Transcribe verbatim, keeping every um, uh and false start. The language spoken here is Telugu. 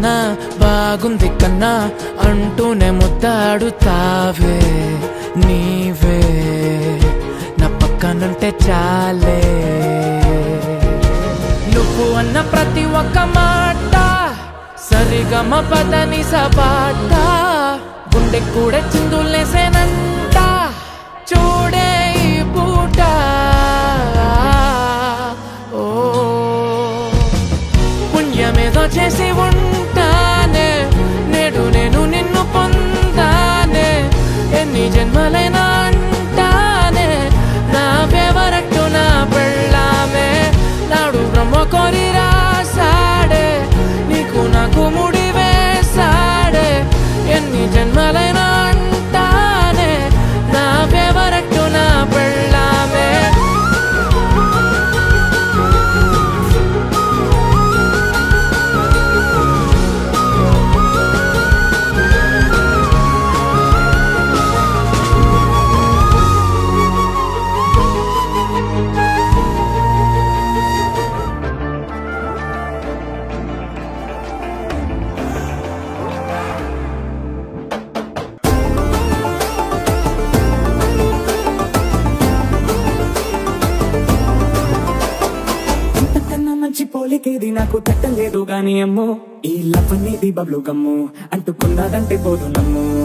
కన్నా బాగుంది కన్నా అంటూనే ముద్దాడుతావే నీవే నా పక్కనుంటే చాలే నువ్వు అన్న ప్రతి ఒక్క మాట సరిగమ పదని సపాట గుండె కూడా చిందులేసేనంట చూడే ఈ పూట ఓ పుణ్యమేదో చేసి ఉంటానే నేడు నేను నిన్ను పొందానే ఎన్ని జన్మలైనా అంటానే నా ఫేవరెట్టు నా పెళ్ళామే నాడు బ్రహ్మ కోరి రాసాడే నీకు నాకు ముడి వేసాడే ఎన్ని జన్మలైనా అంటానే నా ఫేవరెట్టు నా పెళ్ళామే పోలికేది నాకు తట్టలేదు గాని అమ్మో ఈ లవ్ అనేది బబ్లు గమ్ము అంటుకున్నదంటే పోదు నమ్ము